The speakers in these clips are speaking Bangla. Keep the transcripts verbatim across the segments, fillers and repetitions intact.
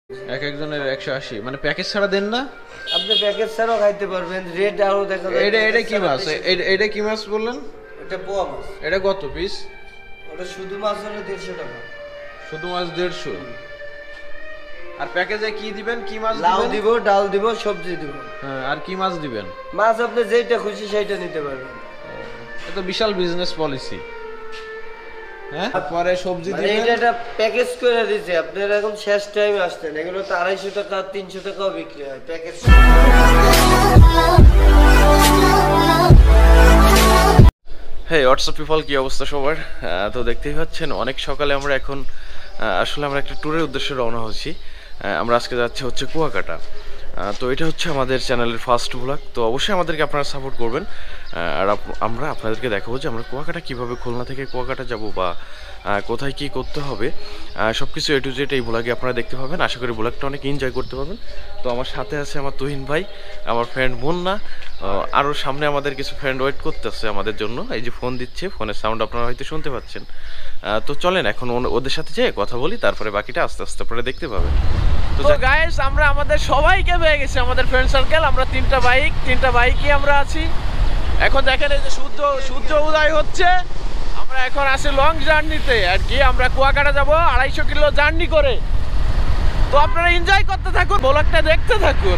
এক একজনের একশো আশি, মানে প্যাকেজ ছাড়া দেন না? আপনি প্যাকেজ ছাড়াও খাইতে পারবেন। রেড আরো দেখা যায়। এটা এটা কি মাছ? এটা কি মাছ বললেন? এটা পোয়া মাছ। এটা কত পিস? ওটা শুধু মাছ হলো দেড়শো টাকা। শুধু মাছ দেড়শো। আর প্যাকেজে কি দিবেন? কি মাছ দিবেন? লাউ দিব, ডাল দিব, সবজি দিব। হ্যাঁ, আর কি মাছ দিবেন? মাছ আপনি যেটা খুশি সেইটা নিতে পারবেন। এটা বিশাল বিজনেস পলিসি। হ্যাঁ, পরে সবজি মানে দিবেন। এটা একটা প্যাকেজ করে দিয়েছে। আপনারা এখন শেষ টাইমে আসতেন, এগুলো তো আড়াইশো টাকা তিনশো টাকাও বিক্রি হয় প্যাকেজ। হ্যাঁ, হোয়াটসঅ্যাপ পিপল, কি অবস্থা সবার? তো দেখতেই পাচ্ছেন অনেক সকালে আমরা এখন আসলে আমরা একটা ট্যুরের উদ্দেশ্যে রওনা হচ্ছি। আমরা আজকে যাচ্ছি হচ্ছে কুয়াকাটা। তো এটা হচ্ছে আমাদের চ্যানেলের ফার্স্ট ব্লগ। তো অবশ্যই আমাদেরকে আপনারা সাপোর্ট করবেন। আর আমরা আপনাদেরকে দেখাবো যে আমরা কুয়াকাটা কীভাবে খুলনা থেকে কুয়াকাটা যাব বা কোথায় কি করতে হবে, সব কিছু এ টু জেড এই ব্লগে আপনারা দেখতে পাবেন। আশা করি ব্লগটা অনেক এনজয় করতে পারবেন। তো আমার সাথে আছে আমার তুহিন ভাই, আমার ফ্রেন্ড মুন্না, আরও সামনে আমাদের কিছু ফ্রেন্ড ওয়েট করতেছে আমাদের জন্য। এই যে ফোন দিচ্ছে, ফোনের সাউন্ড আপনারা হয়তো শুনতে পাচ্ছেন। তো চলেন এখন ওদের সাথে যেয়ে কথা বলি, তারপরে বাকিটা আস্তে আস্তে আপনারা দেখতে পাবেন। তো গাইস, আমরা আমাদের সবাইকে পেয়ে গেছি, আমাদের ফ্রেন্ড সার্কেল। আমরা তিনটা বাইক তিনটা বাইকই আমরা আছি এখন। দেখেন এই যে সূর্য সূর্য উদয় হচ্ছে। আমরা এখন আছি লং জার্নিতে আর কি। আমরা কুয়াকাটা যাব আড়াইশো কিলো জার্নি করে। তো আপনারা এনজয় করতে থাকুন, ব্লগটা দেখতে থাকুন।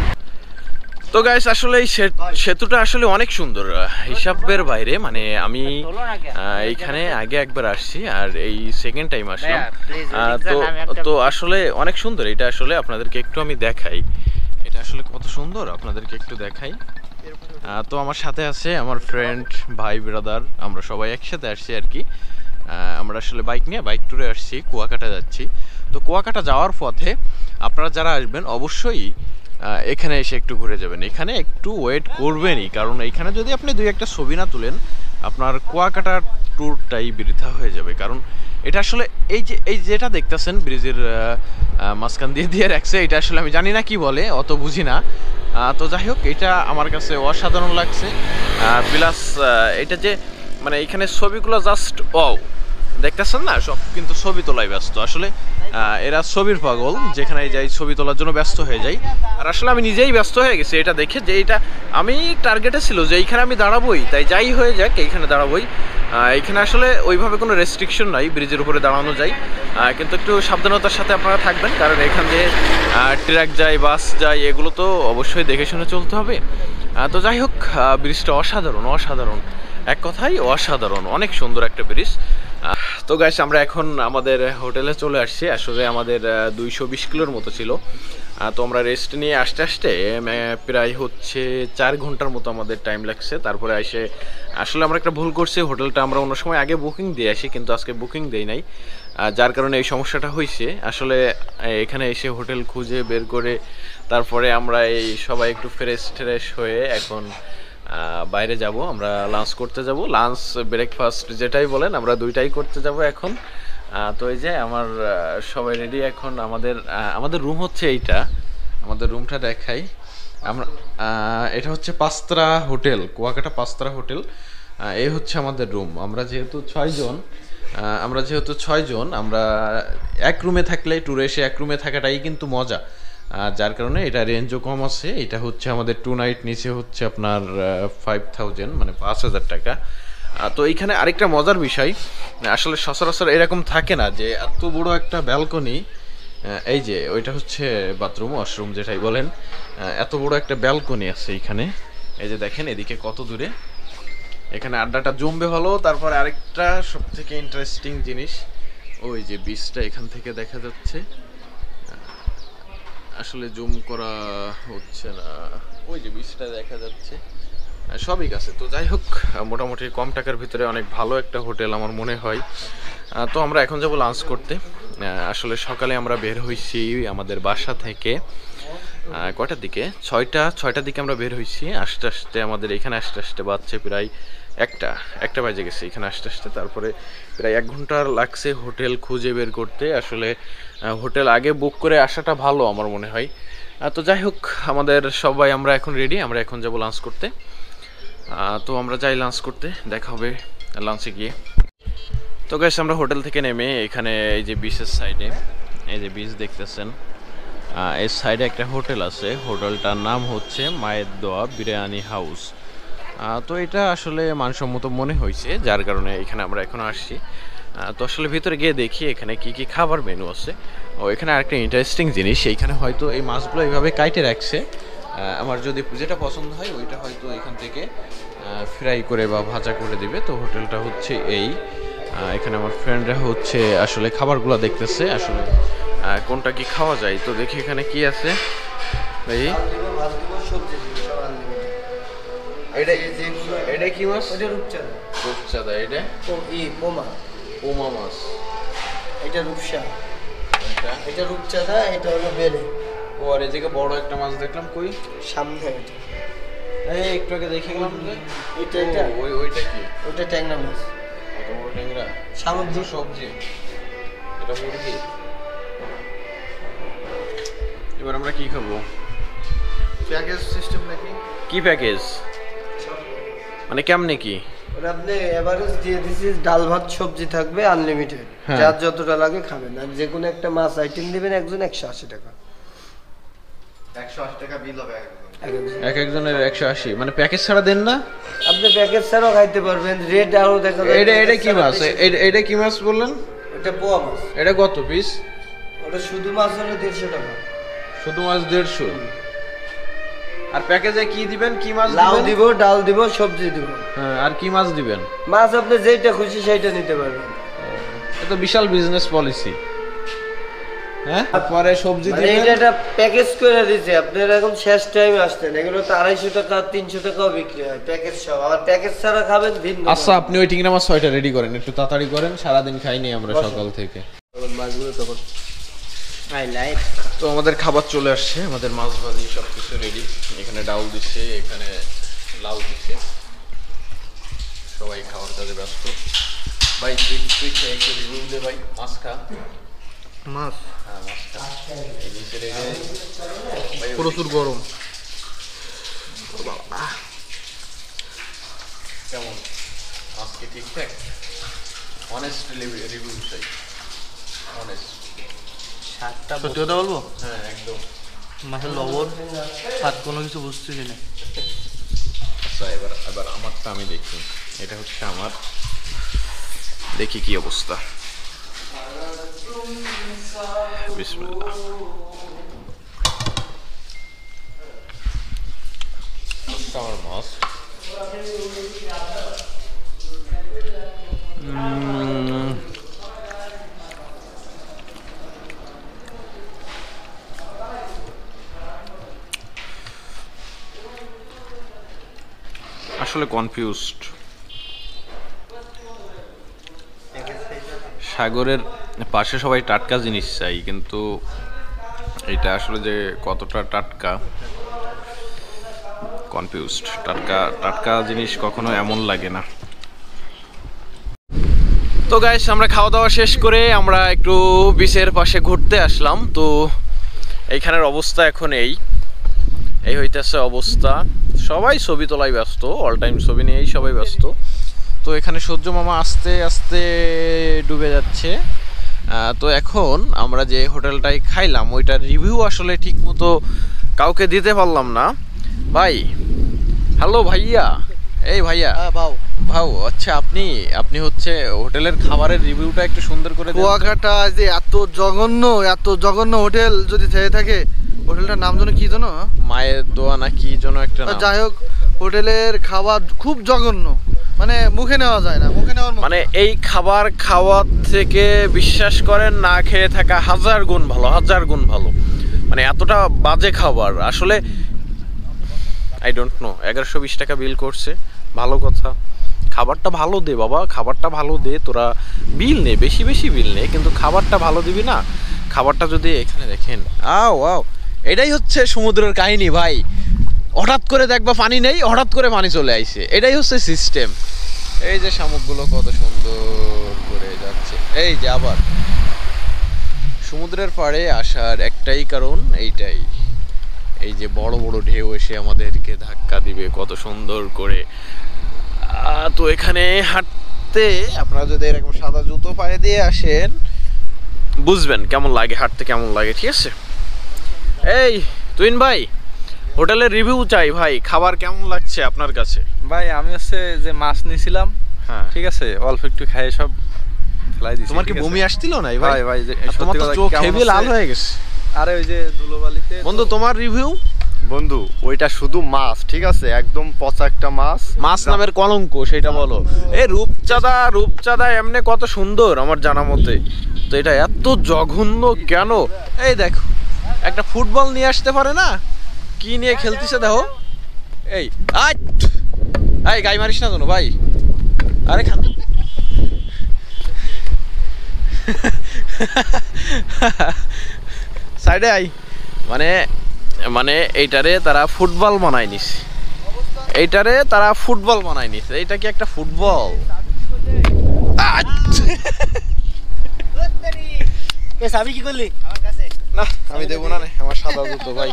তো গাইস, আসলে এই সেতুটা আসলে অনেক সুন্দর, হিসাবের বাইরে। মানে আমি এইখানে আগে একবার আসছি আর এই সেকেন্ড টাইম আসলাম। তো তো আসলে অনেক সুন্দর এটা। আসলে আপনাদেরকে একটু আমি দেখাই, এটা আসলে কত সুন্দর আপনাদেরকে একটু দেখাই। তো আমার সাথে আছে আমার ফ্রেন্ড, ভাই, ব্রাদার, আমরা সবাই একসাথে আসছি আর কি। আমরা আসলে বাইক নিয়ে বাইক ট্যুরে আসছি, কুয়াকাটা যাচ্ছি। তো কুয়াকাটা যাওয়ার পথে আপনারা যারা আসবেন অবশ্যই এখানে এসে একটু ঘুরে যাবেন। এখানে একটু ওয়েট করবেনই, কারণ এখানে যদি আপনি দুই একটা ছবি না তুলেন আপনার কুয়াকাটার ট্যুরটাই বৃথা হয়ে যাবে। কারণ এটা আসলে এই যে এই যেটা দেখতেছেন ব্রিজের মাঝখান দিয়ে দিয়ে রাখছে, এটা আসলে আমি জানি না কি বলে, অত বুঝি না। তো যাই হোক, এটা আমার কাছে অসাধারণ লাগছে। প্লাস এটা যে মানে এখানে ছবিগুলো জাস্ট ও দেখতেছেন না, সব কিন্তু ছবি তোলাই ব্যস্ত। আসলে এরা ছবির পাগল, যেখানে যাই ছবি তোলার জন্য ব্যস্ত হয়ে যাই। আর আসলে আমি নিজেই ব্যস্ত হয়ে গেছি এটা দেখে, যে এটা আমি টার্গেটে ছিল যে এইখানে আমি দাঁড়াবোই, তাই যাই হয়ে যাক এইখানে দাঁড়াবোই। এইখানে আসলে ওইভাবে কোনো রেস্ট্রিকশন নাই, ব্রিজের উপরে দাঁড়ানো যায়, কিন্তু একটু সাবধানতার সাথে আপনারা থাকবেন। কারণ এখান দিয়ে ট্রাক যায়, বাস যায়, এগুলো তো অবশ্যই দেখে শুনে চলতে হবে। তো যাই হোক, ব্রিজটা অসাধারণ অসাধারণ এক কথাই অসাধারণ, অনেক সুন্দর একটা ব্রিজ। তো গাইস, আমরা এখন আমাদের হোটেলে চলে আসছি। আসলে আমাদের দুইশো বিশ কিলোর মতো ছিল। তো আমরা রেস্ট নিয়ে আসতে আসতে প্রায় হচ্ছে চার ঘন্টার মতো আমাদের টাইম লাগছে। তারপরে এসে আসলে আমরা একটা ভুল করছি, হোটেলটা আমরা অন্য সময় আগে বুকিং দিয়ে আসি, কিন্তু আজকে বুকিং দেই নাই, যার কারণে এই সমস্যাটা হয়েছে। আসলে এখানে এসে হোটেল খুঁজে বের করে তারপরে আমরা এই সবাই একটু ফ্রেশ ট্রেশ হয়ে এখন বাইরে যাব। আমরা লাঞ্চ করতে যাব, লাঞ্চ ব্রেকফাস্ট যেটাই বলেন, আমরা দুইটাই করতে যাব এখন। তো এই যে আমার সবাই রেডি এখন। আমাদের আমাদের রুম হচ্ছে এইটা, আমাদের রুমটা দেখাই। আমরা এটা হচ্ছে পাঁচতরা হোটেল, কুয়াকাটা পাঁচতরা হোটেল। এই হচ্ছে আমাদের রুম। আমরা যেহেতু ছয়জন আমরা যেহেতু ছয়জন আমরা এক রুমে থাকলে, ট্যুরে এসে এক রুমে থাকাটাই কিন্তু মজা, যার কারণে এটা রেঞ্জও কম আছে। এটা হচ্ছে আমাদের টু নাইট নিচে হচ্ছে আপনার ফাইভ থাউজেন্ড মানে পাঁচ হাজার টাকা। তো এইখানে আরেকটা মজার বিষয়, আসলে সচরাচর এরকম থাকে না যে এত বড় একটা ব্যালকনি। এই যে ওইটা হচ্ছে বাথরুম, ওয়াশরুম যেটাই বলেন, এত বড় একটা ব্যালকনি আছে এইখানে। এই যে দেখেন এদিকে কত দূরে, এখানে আড্ডাটা জমবে ভালো। তারপরে আরেকটা সব থেকে ইন্টারেস্টিং জিনিস, ওই যে বিচটা এখান থেকে দেখা যাচ্ছে। আসলে জুম করা হচ্ছে না, ওই যে বিচটা দেখা যাচ্ছে, সবই কাছে। তো যাই হোক, মোটামুটি কম টাকার ভিতরে অনেক ভালো একটা হোটেল আমার মনে হয়। তো আমরা এখন যাব লাঞ্চ করতে। আসলে সকালে আমরা বের হয়েছি আমাদের বাসা থেকে কয়টার দিকে, ছয়টা ছয়টার দিকে আমরা বের হয়েছি। আস্তে আস্তে আমাদের এখানে আসতে আসতে বাজছে প্রায় একটা একটা বাজে গেছে এখানে আসতে আসতে। তারপরে প্রায় এক ঘন্টা লাগছে হোটেল খুঁজে বের করতে। আসলে হোটেল আগে বুক করে আসাটা ভালো আমার মনে হয়। তো যাই হোক, আমাদের সবাই আমরা এখন রেডি, আমরা এখন যাব লাঞ্চ করতে। তো আমরা যাই লাঞ্চ করতে, দেখা হবে লাঞ্চে গিয়ে। তো গাইস, আমরা হোটেল থেকে নেমে এখানে এই যে বিচের সাইডে, এই যে বিচ দেখতেছেন, এর সাইডে একটা হোটেল আছে, হোটেলটার নাম হচ্ছে মায়ের দোয়া বিরিয়ানি হাউস। তো এটা আসলে মানসম্মত মনে হয়েছে, যার কারণে এখানে আমরা এখন আসছি। তো আসলে ভিতরে গিয়ে দেখি এখানে কি কি খাবার মেনু আছে। ও এখানে আরেকটা ইন্টারেস্টিং জিনিস, এইখানে হয়তো এই মাছগুলো এইভাবে কাইটে রাখছে। আমার যদি যেটা পছন্দ হয় ওইটা হয়তো এখান থেকে ফ্রাই করে বা ভাজা করে দিবে। তো হোটেলটা হচ্ছে এই, এখানে আমার ফ্রেন্ডরা হচ্ছে আসলে খাবারগুলো দেখতেছে আসলে কোনটা কি খাওয়া যায়। তো দেখি এখানে কি আছে ভাই। এটা এটা কি মাছ? এটা রূপচাঁদা। রূপচাঁদা। এটা ই পোমা পোমা মাছ। এটা রূপসা। এটা এটা রূপচাঁদা, এটা হলো বেলে। ও আর এদিকে বড় একটা মাছ দেখলাম, কই সামনে এটা। এই একটু আগে দেখে গেলাম যে এটা এটা ওই ওইটা কি? ওটা ট্যাংরা মাছ। কত বড় ট্যাংরা? সামুদ্রিক সবজি। এটা মুরগি। এবার আমরা কি খাবো? প্যাকেজ সিস্টেম নাকি? কি প্যাকেজ মানে কেমনে কি? ওটা আপনি এভারেজ দিয়ে দিছি, ডাল ভাত সবজি থাকবে আনলিমিটেড, যার যতটা লাগে খাবেন। আর যে কোনো একটা মাছ আইটেম দিবেন একজন একশো আশি টাকা। একশো আশি টাকা বিল হবে এক একজনের একশো আশি, মানে প্যাকেজ ছাড়া দেন না? আপনি প্যাকেজ ছাড়াও খাইতে পারবেন। রেট আরো দেখা যায়। এটা এটা কি মাছ? এটা এটা কি মাছ বললেন? এটা পোয়া মাছ। এটা কত পিস? ওটা শুধু মাছ হলো দেড়শো টাকা। শুধু মাছ দেড়শো। আর প্যাকেজে কি দিবেন? কি মাছ লাউ দিবেন? দিব, ডাল দিব, সবজি দিব। হ্যাঁ, আর কি মাছ দিবেন? মাছ আপনি যেটা খুশি সেইটা নিতে পারবেন। এটা বিশাল বিজনেস পলিসি। হ্যাঁ, পরে সবজি মানে দিবেন। এটা একটা প্যাকেজ করে দিয়েছে। আপনারা এখন শেষ টাইমে আসতেন, এগুলো তো আড়াইশো টাকা তিনশো টাকাও বিক্রি হয় প্যাকেজ সহ। আবার প্যাকেজ ছাড়া খাবেন ভিন্ন। আচ্ছা, আপনি ওই টিংরা মাছ ছয়টা রেডি করেন, একটু তাড়াতাড়ি করেন, সারাদিন খাইনি আমরা সকাল থেকে। মাছগুলো তখন আই লাইক। তো আমাদের খাবার চলে আসছে, আমাদের মাছ ভাজি সব কিছু রেডি। এখানে ডাউল দিচ্ছে, এখানে লাউ দিচ্ছে, সবাই খাওয়ার কাজে ব্যস্ত। ভাই তুই তুই খেয়ে একটু রিভিউ দে ভাই। মাছ খা। মাছ হ্যাঁ, মাছ খা। এই নিচে রেখে ভাই প্রচুর গরম। কেমন আজকে? ঠিকঠাক? অনেস্ট রিভিউ চাই, অনেস্ট। সত্যি কথা বলবো, হ্যাঁ একদম। মাছের লবণ স্বাদ কোনো কিছু বুঝতেছি না। আচ্ছা, এবার এবার আমারটা আমি দেখি। এটা হচ্ছে আমার, দেখি কি অবস্থা। বিসমিল্লাহ। আমার মাছ আসলে কনফিউজড। সাগরের পাশে সবাই টাটকা জিনিস চাই, কিন্তু এটা আসলে যে কতটা টাটকা, কনফিউজড। টাটকা টাটকা জিনিস কখনো এমন লাগে না। তো গাইস, আমরা খাওয়া দাওয়া শেষ করে আমরা একটু বিচের পাশে ঘুরতে আসলাম। তো এইখানের অবস্থা এখন এই এই হইতেছে অবস্থা। সবাই ছবি তোলায় ব্যস্ত, অল টাইম ছবি নিয়েই সবাই ব্যস্ত। তো এখানে সূর্য মামা আস্তে আস্তে ডুবে যাচ্ছে। তো এখন আমরা যে হোটেলটায় খাইলাম ওইটার রিভিউ আসলে ঠিক মতো কাউকে দিতে পারলাম না। ভাই, হ্যালো ভাইয়া। এই ভাইয়া। হ্যাঁ ভাও। ভাও, আচ্ছা আপনি আপনি হচ্ছে হোটেলের খাবারের রিভিউটা একটু সুন্দর করে দেন। কুয়াকাটা যে এত জঘন্য এত জঘন্য হোটেল যদি থেকে থাকে, হোটেলটার নাম যেন কি যেন, মায়ের দোয়া না কি যেন একটা নাম। যাই হোক, হোটেলের খাবার খুব জঘন্য, মানে মুখে নেওয়া যায় না, মুখে নেওয়ার মতো। মানে এই খাবার খাওয়ার থেকে বিশ্বাস করেন না খেয়ে থাকা হাজার গুণ ভালো, হাজার গুণ ভালো। মানে এতটা বাজে খাবার আসলে আই ডোন্ট নো। এগারোশো বিশ টাকা বিল করছে, ভালো কথা। খাবারটা ভালো দে বাবা, খাবারটা ভালো দে। তোরা বিল নে, বেশি বেশি বিল নে, কিন্তু খাবারটা ভালো দিবি না। খাবারটা যদি এখানে দেখেন, আও আও, এটাই হচ্ছে সমুদ্রের কাহিনী ভাই। হঠাৎ করে দেখবা পানি নেই, হঠাৎ করে পানি চলে আইছে, এটাই হচ্ছে সিস্টেম। এই যে শামুকগুলো কত সুন্দর করে যাচ্ছে। এই যে আবার সমুদ্রের পাড়ে আসার একটাই কারণ, এইটাই। এই যে বড় বড় ঢেউ এসে আমাদেরকে ধাক্কা দিবে কত সুন্দর করে। তো এখানে হাঁটতে আপনারা যদি এরকম সাদা জুতো পায়ে দিয়ে আসেন, বুঝবেন কেমন লাগে হাঁটতে, কেমন লাগে। ঠিক আছে, এই তুইন ভাই, হোটেলের রিভিউ চাই ভাই, খাবার কেমন লাগছে আপনার কাছে? ভাই আমি হচ্ছে যে মাছ নিয়েছিলাম, হ্যাঁ ঠিক আছে, অল্প একটু খাই সব ফেলাই দিছি। তোমার কি ঠিক আছে? বমি আসছিল না ভাই? ভাই ভাই যে আর তোমার সত্যি তো কথা চোখ কেমন হেভি লাল হচ্ছে? হয়ে গেছে। আরে ওই যে ধুলোবালিতে বন্ধু তোমার রিভিউ? বন্ধু ওইটা শুধু মাছ, ঠিক আছে, একদম পচা একটা মাছ। মাছ নামের কলঙ্ক, সেটা বলো। এই রূপচাঁদা, রূপচাঁদা এমনি কত সুন্দর আমার জানা মতে, তো এটা এত জঘন্য কেন? এই দেখো একটা ফুটবল নিয়ে আসতে পারে না, কি নিয়ে খেলতেছে দেখো। এই আই এই গাই মারিস না কেন ভাই? আরে খান সাইডে আই। মানে মানে এইটারে তারা ফুটবল বানায় নিছে, এইটারে তারা ফুটবল বানায় নিছে। এইটা কি একটা ফুটবল? না আমি দেবো না, আমার সাদা জুতো ভাই।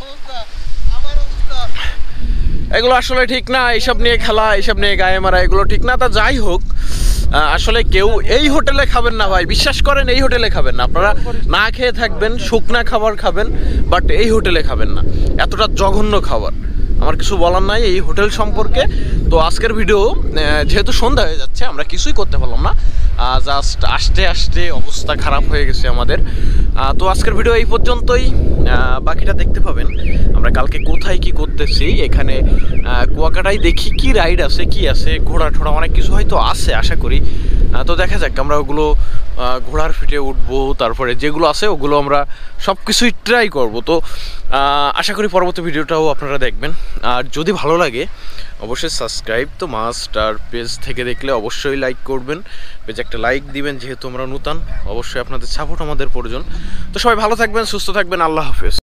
এগুলো আসলে ঠিক না, এইসব নিয়ে খেলা, এইসব নিয়ে গায়ে মারা, এগুলো ঠিক না। তা যাই হোক, আসলে কেউ এই হোটেলে খাবেন না ভাই, বিশ্বাস করেন, এই হোটেলে খাবেন না। আপনারা না খেয়ে থাকবেন, শুকনা খাবার খাবেন, বাট এই হোটেলে খাবেন না, এতটা জঘন্য খাবার। আমার কিছু বলার নাই এই হোটেল সম্পর্কে। তো আজকের ভিডিও যেহেতু সন্ধ্যা হয়ে যাচ্ছে, আমরা কিছুই করতে পারলাম না, জাস্ট আসতে আসতে অবস্থা খারাপ হয়ে গেছে আমাদের। তো আজকের ভিডিও এই পর্যন্তই, বাকিটা দেখতে পাবেন আমরা কালকে কোথায় কি করতেছি। এখানে কুয়াকাটায় দেখি কি রাইড আছে, কি আছে, ঘোড়া ঠোড়া অনেক কিছু হয়তো আছে আশা করি। তো দেখা যাক, আমরা ওগুলো ঘোড়ার ফিটে উঠবো, তারপরে যেগুলো আছে ওগুলো আমরা সব কিছুই ট্রাই করবো। তো আশা করি পরবর্তী ভিডিওটাও আপনারা দেখবেন। আর যদি ভালো লাগে অবশ্যই সাবস্ক্রাইব তো মাস্ট, আর পেজ থেকে দেখলে অবশ্যই লাইক করবেন, পেজ একটা লাইক দিবেন, যেহেতু আমরা নতুন, অবশ্যই আপনাদের সাপোর্ট আমাদের প্রয়োজন। তো সবাই ভালো থাকবেন, সুস্থ থাকবেন, আল্লাহ হাফেজ।